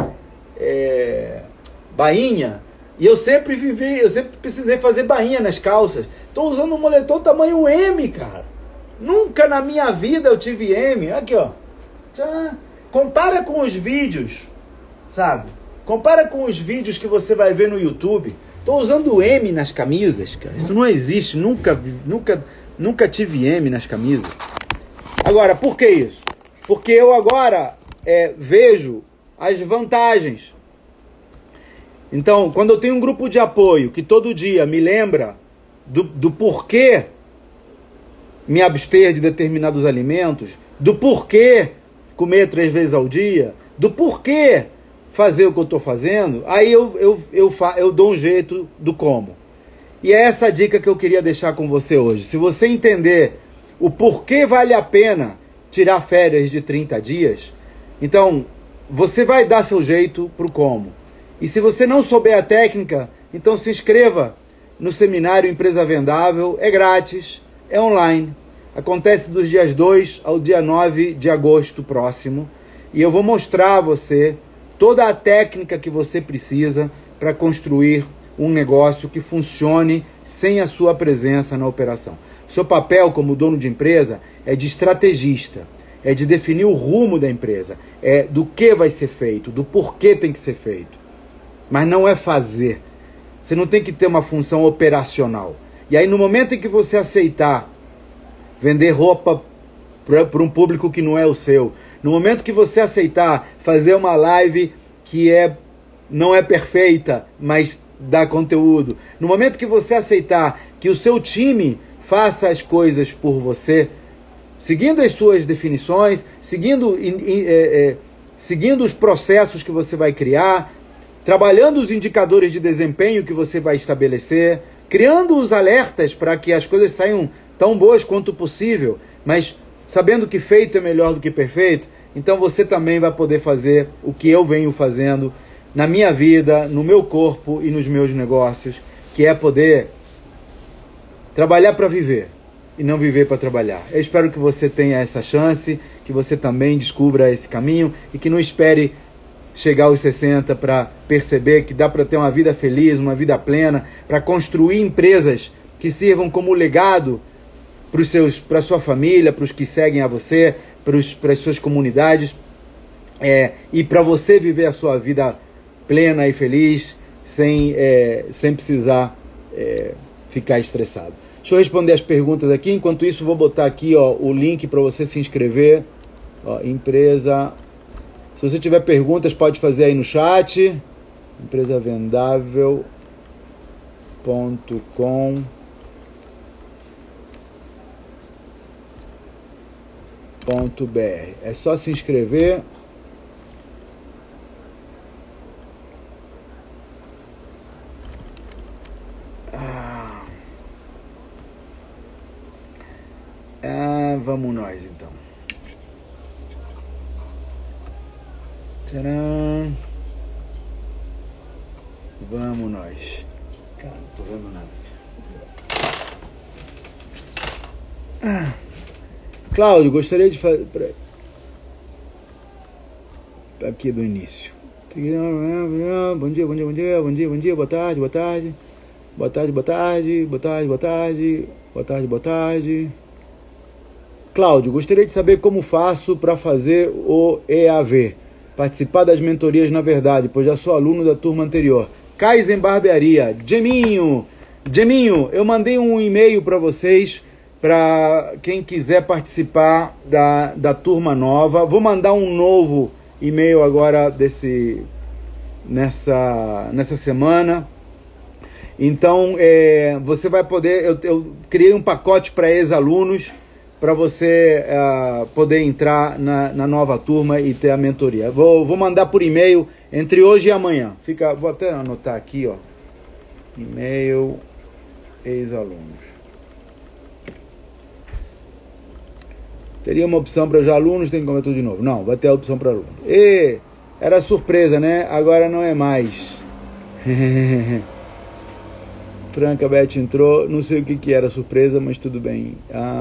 bainha. E eu sempre precisei fazer bainha nas calças. Tô usando um moletom tamanho M, cara. Nunca na minha vida eu tive M. Aqui, ó. Tchá. Compara com os vídeos, sabe? Compara com os vídeos que você vai ver no YouTube. Tô usando M nas camisas, cara. Isso não existe. Nunca tive M nas camisas. Agora, por que isso? Porque eu agora vejo as vantagens. Então, quando eu tenho um grupo de apoio que todo dia me lembra do porquê me abster de determinados alimentos, do porquê comer 3 vezes ao dia, do porquê fazer o que eu estou fazendo, aí eu dou um jeito do como. E é essa a dica que eu queria deixar com você hoje. Se você entender o porquê vale a pena tirar férias de 30 dias, então você vai dar seu jeito para o como. E se você não souber a técnica, então se inscreva no seminário Empresa Vendável, é grátis, é online. Acontece dos dias 2 ao dia 9 de agosto próximo. E eu vou mostrar a você toda a técnica que você precisa para construir um negócio que funcione sem a sua presença na operação. Seu papel como dono de empresa é de estrategista, é de definir o rumo da empresa, é do que vai ser feito, do porquê tem que ser feito. Mas não é fazer. Você não tem que ter uma função operacional. E aí no momento em que você aceitar vender roupa para um público que não é o seu, no momento que você aceitar fazer uma live que não é perfeita, mas dá conteúdo, no momento que você aceitar que o seu time faça as coisas por você, seguindo as suas definições, seguindo os processos que você vai criar, trabalhando os indicadores de desempenho que você vai estabelecer, criando os alertas para que as coisas saiam tão boas quanto possível, mas sabendo que feito é melhor do que perfeito, então você também vai poder fazer o que eu venho fazendo na minha vida, no meu corpo e nos meus negócios, que é poder trabalhar para viver e não viver para trabalhar. Eu espero que você tenha essa chance, que você também descubra esse caminho e que não espere chegar aos 60 para perceber que dá para ter uma vida feliz, uma vida plena, para construir empresas que sirvam como legado para a sua família, para os que seguem a você, para as suas comunidades, e para você viver a sua vida plena e feliz, sem precisar ficar estressado. Deixa eu responder as perguntas aqui. Enquanto isso, vou botar aqui o link para você se inscrever. Empresa... Se você tiver perguntas, pode fazer aí no chat. empresavendável.com.br. É só se inscrever. Vamos nós então. Tcharam. Vamos nós. Cara, não tô vendo nada. Cláudio, gostaria de fazer... Aqui do início. Bom dia, bom dia, bom dia, bom dia, bom dia, boa tarde, boa tarde. Boa tarde, boa tarde, boa tarde, boa tarde. Boa tarde, boa tarde. Cláudio, gostaria de saber como faço para fazer o EAV. Participar das mentorias na verdade, pois já sou aluno da turma anterior. Kaizen Barbearia. Geminho, eu mandei um e-mail para vocês, para quem quiser participar da turma nova. Vou mandar um novo e-mail agora nessa semana. Então, você vai poder... Eu criei um pacote para ex-alunos, para você poder entrar na nova turma e ter a mentoria. Vou mandar por e-mail entre hoje e amanhã. Vou até anotar aqui, e-mail ex-alunos. Teria uma opção para os alunos, tem que comer tudo de novo. Não, vai ter a opção para aluno. E era surpresa, né? Agora não é mais. Franca Beth entrou, não sei o que era surpresa, mas tudo bem.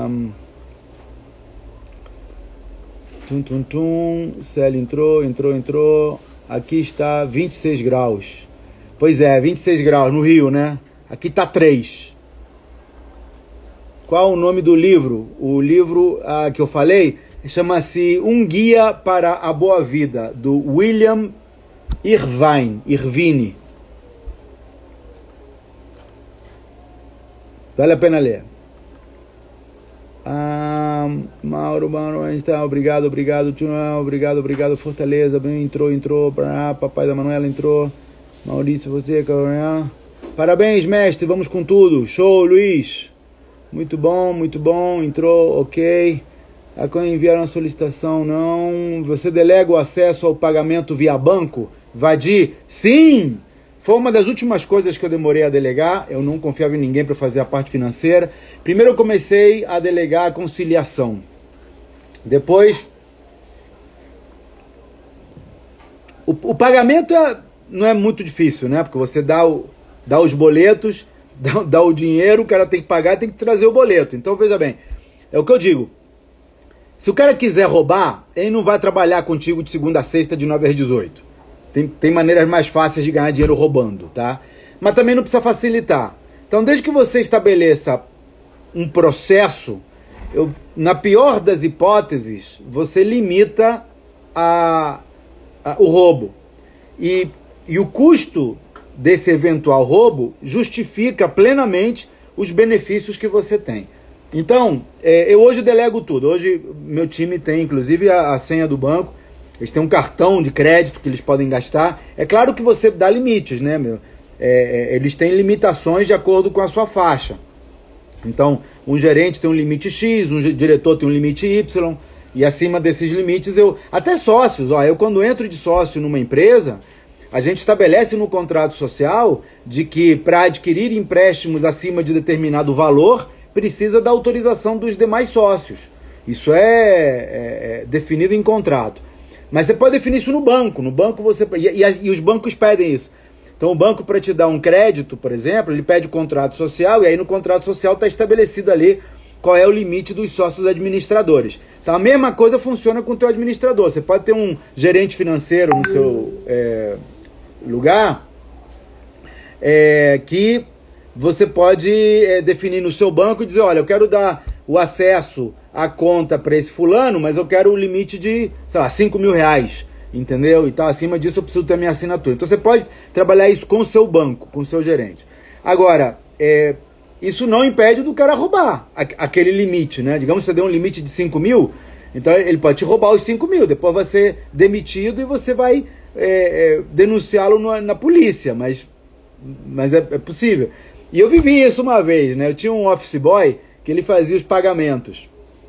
Célia entrou. Aqui está 26 graus. Pois é, 26 graus no Rio, né? Aqui está 3. Qual o nome do livro? O livro que eu falei chama-se Um Guia para a Boa Vida, do William Irvine. Vale a pena ler. Mauro, está, obrigado, Tchunão, obrigado, Fortaleza, entrou, papai da Manuela entrou, Maurício, você, Carolina. Parabéns, mestre, vamos com tudo, show, Luiz, muito bom, entrou, ok, enviaram a solicitação, não, você delega o acesso ao pagamento via banco, Vadir? Sim! Foi uma das últimas coisas que eu demorei a delegar, eu não confiava em ninguém para fazer a parte financeira. Primeiro eu comecei a delegar a conciliação. Depois, o pagamento não é muito difícil, né? Porque você dá os boletos, dá o dinheiro, o cara tem que pagar, tem que trazer o boleto. Então, veja bem, é o que eu digo. Se o cara quiser roubar, ele não vai trabalhar contigo de segunda a sexta, de 9 às 18. Tem maneiras mais fáceis de ganhar dinheiro roubando, tá? Mas também não precisa facilitar. Então, desde que você estabeleça um processo, na pior das hipóteses, você limita o roubo. E o custo desse eventual roubo justifica plenamente os benefícios que você tem. Então, eu hoje delego tudo. Hoje, meu time tem, inclusive, a senha do banco. Eles têm um cartão de crédito que eles podem gastar. É claro que você dá limites, né, meu? Eles têm limitações de acordo com a sua faixa. Então, um gerente tem um limite X, um diretor tem um limite Y, e acima desses limites até sócios, eu quando entro de sócio numa empresa, a gente estabelece no contrato social de que para adquirir empréstimos acima de determinado valor, precisa da autorização dos demais sócios. Isso é definido em contrato. Mas você pode definir isso no banco. No banco você... E os bancos pedem isso. Então o banco, para te dar um crédito, por exemplo, ele pede o contrato social, e aí no contrato social está estabelecido ali qual é o limite dos sócios administradores. Então a mesma coisa funciona com o teu administrador. Você pode ter um gerente financeiro no seu lugar, que você pode definir no seu banco e dizer, olha, eu quero dar o acesso à conta para esse fulano, mas eu quero o limite de, sei lá, 5 mil reais, entendeu? Então, acima disso eu preciso ter a minha assinatura. Então, você pode trabalhar isso com o seu banco, com o seu gerente. Agora, isso não impede do cara roubar aquele limite, né? Digamos que você deu um limite de 5 mil, então ele pode te roubar os 5 mil, depois vai ser demitido e você vai denunciá-lo na polícia, mas é possível. E eu vivi isso uma vez, né? Eu tinha um office boy que ele fazia os pagamentos.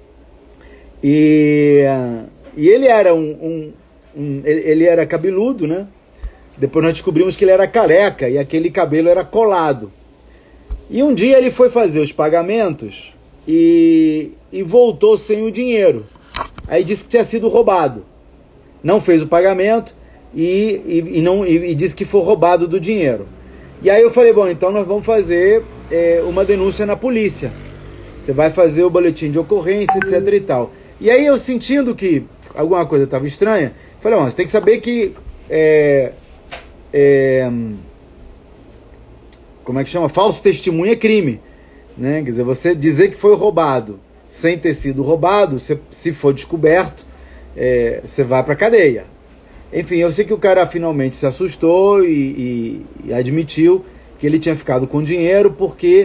E ele era ele era cabeludo, né? Depois nós descobrimos que ele era careca e aquele cabelo era colado. E um dia ele foi fazer os pagamentos e voltou sem o dinheiro. Aí disse que tinha sido roubado. Não fez o pagamento e disse que foi roubado do dinheiro. E aí eu falei, bom, então nós vamos fazer uma denúncia na polícia. Você vai fazer o boletim de ocorrência, etc e tal. E aí eu sentindo que alguma coisa estava estranha, falei, bom, você tem que saber que como é que chama? Falso testemunho é crime, né? Quer dizer, você dizer que foi roubado sem ter sido roubado, se for descoberto, você vai para cadeia. Enfim, eu sei que o cara finalmente se assustou e admitiu que ele tinha ficado com dinheiro porque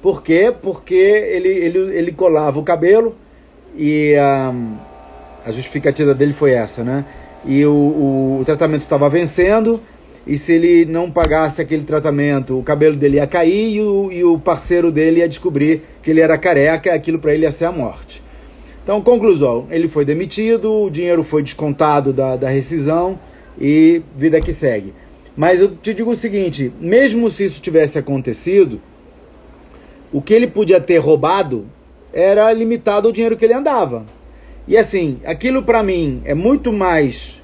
ele colava o cabelo e a justificativa dele foi essa, né? E o tratamento estava vencendo e se ele não pagasse aquele tratamento, o cabelo dele ia cair e o parceiro dele ia descobrir que ele era careca e aquilo para ele ia ser a morte. Então, conclusão, ele foi demitido, o dinheiro foi descontado da rescisão e vida que segue. Mas eu te digo o seguinte, mesmo se isso tivesse acontecido, o que ele podia ter roubado era limitado ao dinheiro que ele andava. E assim, aquilo para mim é muito mais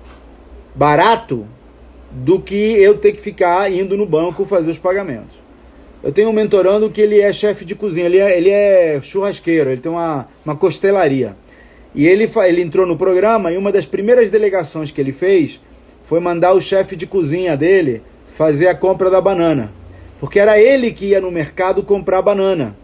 barato do que eu ter que ficar indo no banco fazer os pagamentos. Eu tenho um mentorando que ele é chefe de cozinha, ele é churrasqueiro, ele tem uma costelaria. E ele entrou no programa e uma das primeiras delegações que ele fez foi mandar o chefe de cozinha dele fazer a compra da banana. Porque era ele que ia no mercado comprar banana.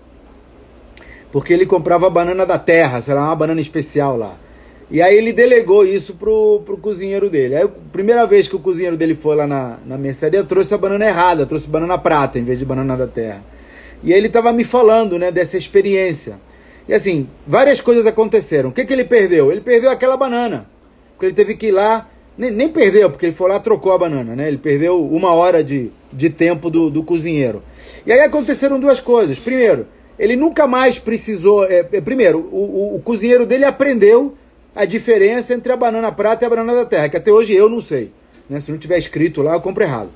Porque ele comprava a banana da terra, sei lá, uma banana especial lá. E aí ele delegou isso pro cozinheiro dele. Aí a primeira vez que o cozinheiro dele foi lá na mercearia, trouxe a banana errada, trouxe banana prata em vez de banana da terra. E aí ele estava me falando, né, dessa experiência. E assim, várias coisas aconteceram. O que ele perdeu? Ele perdeu aquela banana. Porque ele teve que ir lá, nem perdeu, porque ele foi lá e trocou a banana, né? Ele perdeu 1 hora de tempo do cozinheiro. E aí aconteceram duas coisas. Primeiro, ele nunca mais precisou... primeiro, o cozinheiro dele aprendeu a diferença entre a banana prata e a banana da terra, que até hoje eu não sei, né? Se não tiver escrito lá, eu compro errado.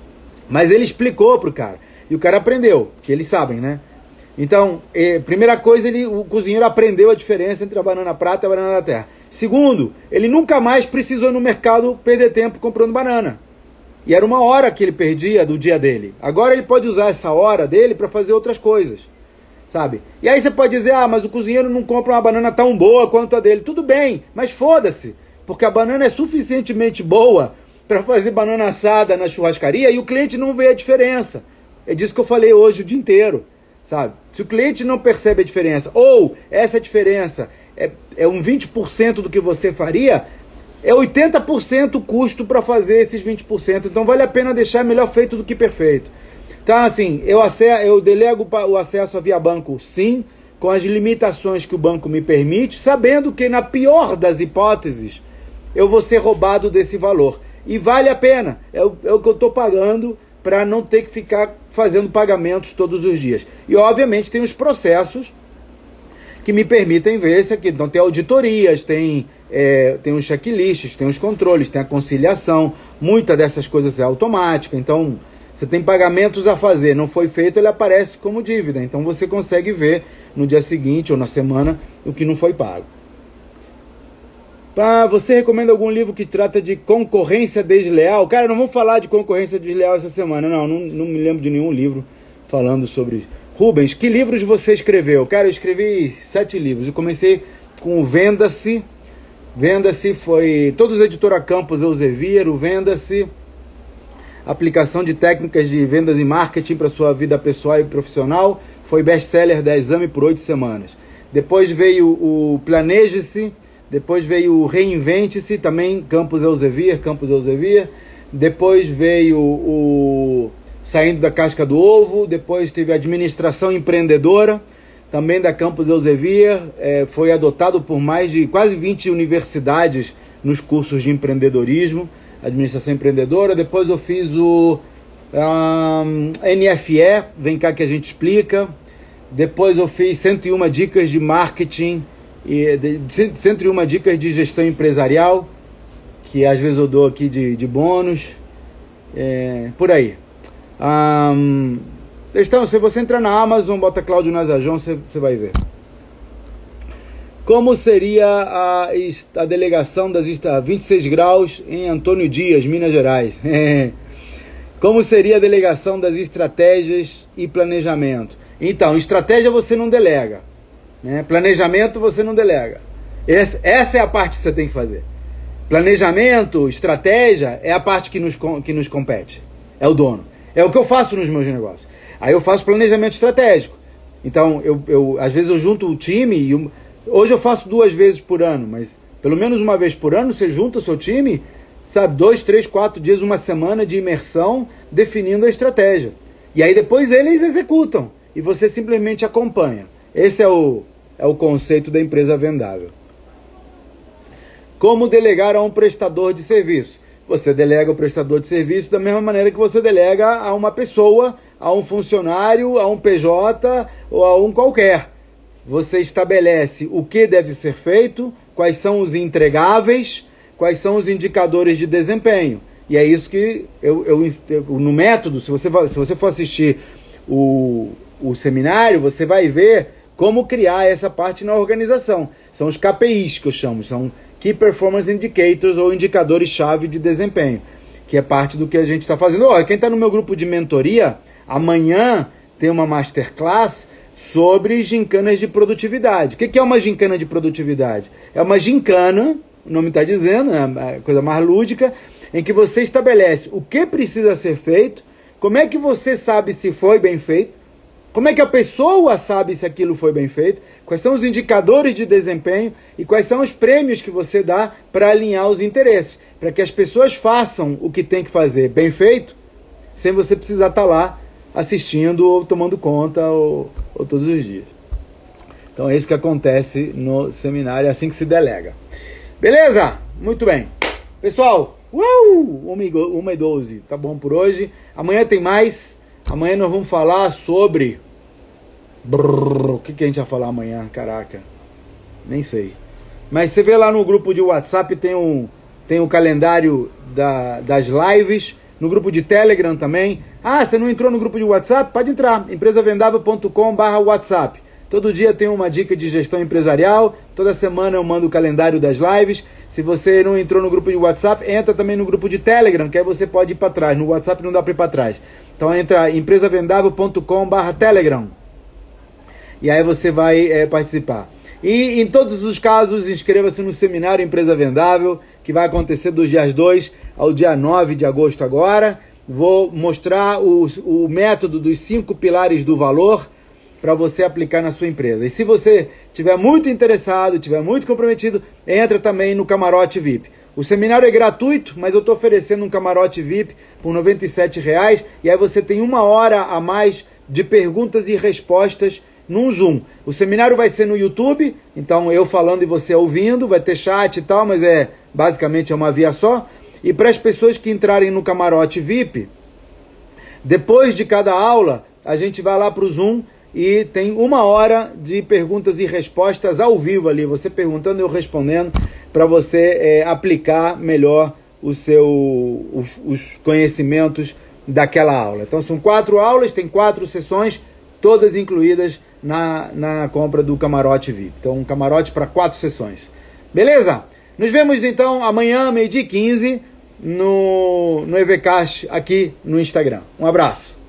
Mas ele explicou pro cara, e o cara aprendeu, que eles sabem, né? Então, primeira coisa, o cozinheiro aprendeu a diferença entre a banana prata e a banana da terra. Segundo, ele nunca mais precisou ir no mercado perder tempo comprando banana. E era 1 hora que ele perdia do dia dele. Agora ele pode usar essa hora dele para fazer outras coisas. Sabe? E aí você pode dizer, mas o cozinheiro não compra uma banana tão boa quanto a dele. Tudo bem, mas foda-se, porque a banana é suficientemente boa para fazer banana assada na churrascaria e o cliente não vê a diferença. É disso que eu falei hoje o dia inteiro, sabe? Se o cliente não percebe a diferença, ou essa diferença é um 20% do que você faria, é 80% o custo para fazer esses 20%. Então vale a pena deixar melhor feito do que perfeito. Então, assim, eu delego o acesso a via banco, sim, com as limitações que o banco me permite, sabendo que, na pior das hipóteses, eu vou ser roubado desse valor. E vale a pena. É o que eu estou pagando para não ter que ficar fazendo pagamentos todos os dias. E, obviamente, tem os processos que me permitem ver isso aqui. Então, tem auditorias, tem os checklists, tem os controles, tem a conciliação. Muita dessas coisas é automática, então... Você tem pagamentos a fazer, não foi feito, ele aparece como dívida. Então você consegue ver no dia seguinte ou na semana o que não foi pago. Você recomenda algum livro que trata de concorrência desleal? Cara, não vamos falar de concorrência desleal essa semana. Não me lembro de nenhum livro falando sobre isso. Rubens, que livros você escreveu? Cara, eu escrevi 7 livros. Eu comecei com o Venda-se. Venda-se foi todos os editora Campos Elsevier, o Venda-se. Aplicação de técnicas de vendas e marketing para sua vida pessoal e profissional. Foi best-seller da Exame por 8 semanas. Depois veio o Planeje-se. Depois veio o Reinvente-se, também Campos Elsevier. Depois veio o Saindo da Casca do Ovo. Depois teve a Administração Empreendedora, também da Campos Elsevier. Foi adotado por mais de quase 20 universidades nos cursos de empreendedorismo. Administração Empreendedora. Depois eu fiz o NFE, Vem Cá Que A Gente Explica. Depois eu fiz 101 dicas de marketing, 101 dicas de gestão empresarial, que às vezes eu dou aqui de bônus. Por aí. Então, se você entrar na Amazon, bota Cláudio Nazajon, você vai ver. Como seria a delegação das 26 graus em Antônio Dias, Minas Gerais? Como seria a delegação das estratégias e planejamento? Então, estratégia você não delega, né? Planejamento você não delega. Essa é a parte que você tem que fazer. Planejamento, estratégia, é a parte que nos compete. É o dono. É o que eu faço nos meus negócios. Aí eu faço planejamento estratégico. Então, às vezes eu junto o time e... Hoje eu faço 2 vezes por ano, mas pelo menos uma vez por ano você junta o seu time, sabe, 2, 3, 4 dias, uma semana de imersão definindo a estratégia. E aí depois eles executam e você simplesmente acompanha. Esse é o conceito da empresa vendável. Como delegar a um prestador de serviço? Você delega o prestador de serviço da mesma maneira que você delega a uma pessoa, a um funcionário, a um PJ ou a um qualquer. Você estabelece o que deve ser feito, quais são os entregáveis, quais são os indicadores de desempenho. E é isso que no método, se você for assistir o seminário, você vai ver como criar essa parte na organização. São os KPIs que eu chamo, são Key Performance Indicators ou indicadores-chave de desempenho, que é parte do que a gente está fazendo. Olha, quem está no meu grupo de mentoria, amanhã tem uma masterclass sobre gincanas de produtividade. O que é uma gincana de produtividade? É uma gincana, o nome está dizendo, é a coisa mais lúdica, em que você estabelece o que precisa ser feito, como é que você sabe se foi bem feito, como é que a pessoa sabe se aquilo foi bem feito, quais são os indicadores de desempenho e quais são os prêmios que você dá para alinhar os interesses, para que as pessoas façam o que tem que fazer bem feito, sem você precisar estar lá assistindo ou tomando conta ou todos os dias. Então é isso que acontece no seminário, é assim que se delega. Beleza? Muito bem. Pessoal, 1h12, tá bom por hoje. Amanhã tem mais. Amanhã nós vamos falar sobre... o que a gente vai falar amanhã? Caraca, nem sei. Mas você vê lá no grupo de WhatsApp, tem um calendário das lives. No grupo de Telegram também. Ah, você não entrou no grupo de WhatsApp? Pode entrar. empresavendável.com/WhatsApp. Todo dia tem uma dica de gestão empresarial. Toda semana eu mando o calendário das lives. Se você não entrou no grupo de WhatsApp, entra também no grupo de Telegram, que aí você pode ir para trás. No WhatsApp não dá para ir para trás. Então entra empresavendável.com/Telegram. E aí você vai participar. E em todos os casos, inscreva-se no seminário Empresa Vendável, que vai acontecer dos dias 2 ao dia 9 de agosto agora. Vou mostrar o método dos 5 pilares do valor para você aplicar na sua empresa. E se você estiver muito interessado, estiver muito comprometido, entra também no Camarote VIP. O seminário é gratuito, mas eu estou oferecendo um Camarote VIP por R$ 97,00. E aí você tem 1 hora a mais de perguntas e respostas num Zoom. O seminário vai ser no YouTube, então eu falando e você ouvindo, vai ter chat e tal, mas basicamente é uma via só. E para as pessoas que entrarem no Camarote VIP, depois de cada aula, a gente vai lá para o Zoom e tem 1 hora de perguntas e respostas ao vivo ali, você perguntando e eu respondendo, para você aplicar melhor os conhecimentos daquela aula. Então são 4 aulas, tem 4 sessões, todas incluídas na compra do Camarote VIP. Então um camarote para 4 sessões. Beleza? Nos vemos então amanhã, 12h15, no EVCast aqui no Instagram. Um abraço.